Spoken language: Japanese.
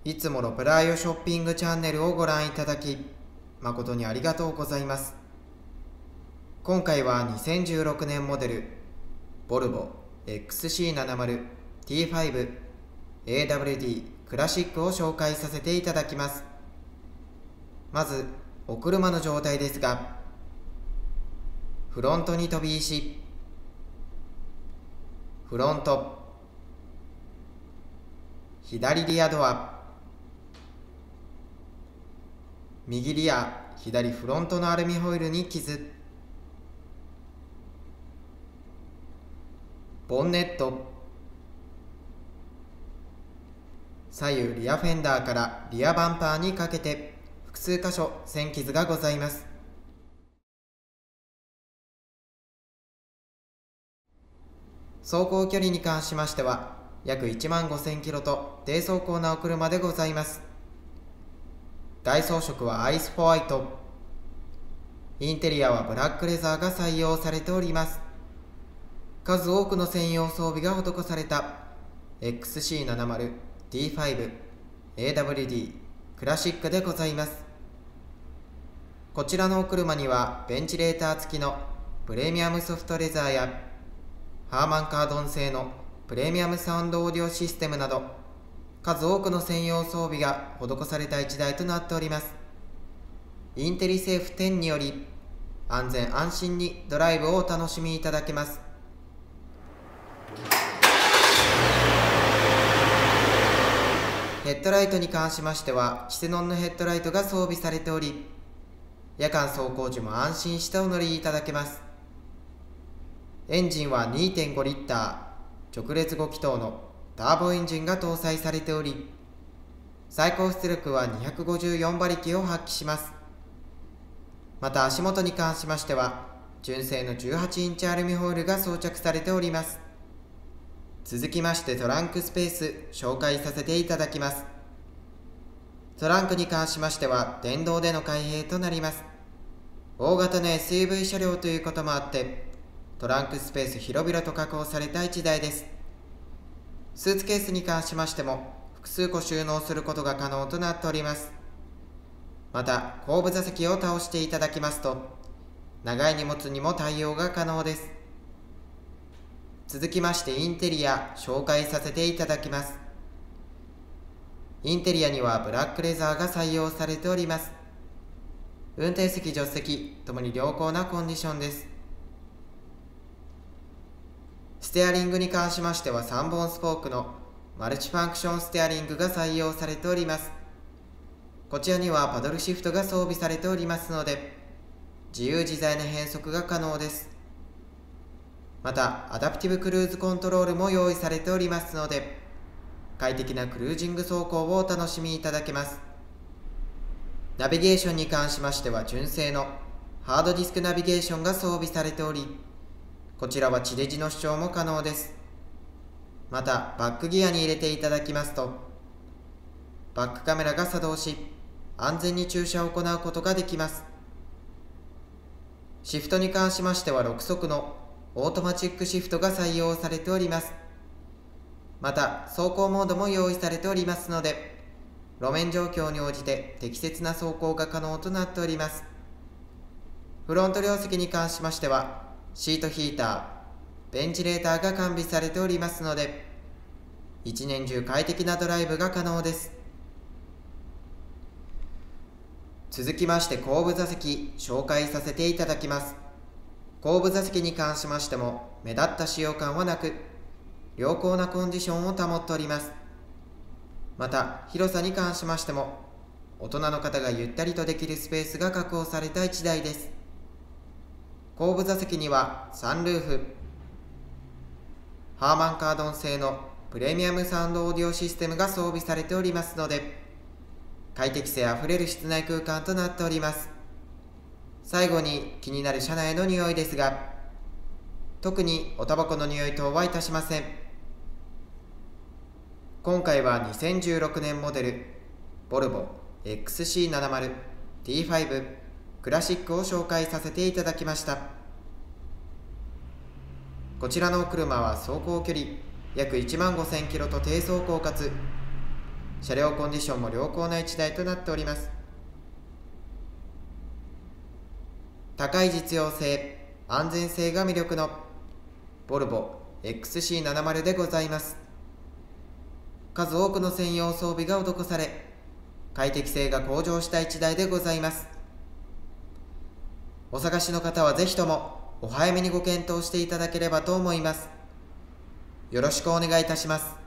いつもロプライオショッピングチャンネルをご覧いただき、誠にありがとうございます。今回は2016年モデル、ボルボ XC70T5 AWD クラシックを紹介させていただきます。まず、お車の状態ですが、フロントに飛び石、フロント、左リアドア、右リア、左フロントのアルミホイルに傷、ボンネット、左右リアフェンダーからリアバンパーにかけて複数箇所線傷がございます。走行距離に関しましては約1万5000キロと低走行なお車でございます。外装色はアイスホワイト、インテリアはブラックレザーが採用されております。数多くの専用装備が施された XC70T5 AWD クラシックでございます。こちらのお車にはベンチレーター付きのプレミアムソフトレザーやハーマンカードン製のプレミアムサウンドオーディオシステムなど数多くの専用装備が施された1台となっております。インテリセーフ10により安全安心にドライブをお楽しみいただけます。ヘッドライトに関しましてはキセノンのヘッドライトが装備されており、夜間走行時も安心してお乗りいただけます。エンジンは 2.5 リッター直列5気筒のターボエンジンが搭載されており、最高出力は254馬力を発揮します。また足元に関しましては純正の18インチアルミホイルが装着されております。続きましてトランクスペース紹介させていただきます。トランクに関しましては電動での開閉となります。大型の SUV 車両ということもあってトランクスペース広々と確保された1台です。スーツケースに関しましても複数個収納することが可能となっております。また後部座席を倒していただきますと長い荷物にも対応が可能です。続きましてインテリア紹介させていただきます。インテリアにはブラックレザーが採用されております。運転席助手席ともに良好なコンディションです。ステアリングに関しましては3本スポークのマルチファンクションステアリングが採用されております。こちらにはパドルシフトが装備されておりますので自由自在な変速が可能です。またアダプティブクルーズコントロールも用意されておりますので快適なクルージング走行をお楽しみいただけます。ナビゲーションに関しましては純正のハードディスクナビゲーションが装備されており、こちらは地デジの視聴も可能です。またバックギアに入れていただきますとバックカメラが作動し安全に駐車を行うことができます。シフトに関しましては6速のオートマチックシフトが採用されております。また走行モードも用意されておりますので路面状況に応じて適切な走行が可能となっております。フロント両席に関しましてはシートヒーター、ベンチレーターが完備されておりますので一年中快適なドライブが可能です。続きまして後部座席紹介させていただきます。後部座席に関しましても目立った使用感はなく良好なコンディションを保っております。また広さに関しましても大人の方がゆったりとできるスペースが確保された1台です。後部座席にはサンルーフ、ハーマンカードン製のプレミアムサウンドオーディオシステムが装備されておりますので快適性あふれる室内空間となっております。最後に気になる車内の匂いですが特におタバコの匂い等はいたしません。今回は2016年モデルボルボ XC70T5 クラシックを紹介させていただきました。こちらのお車は走行距離約1万5000キロと低走行かつ車両コンディションも良好な1台となっております。高い実用性、安全性が魅力のボルボ XC70 でございます。数多くの専用装備が施され、快適性が向上した1台でございます。お探しの方はぜひともお早めにご検討していただければと思います。よろしくお願いいたします。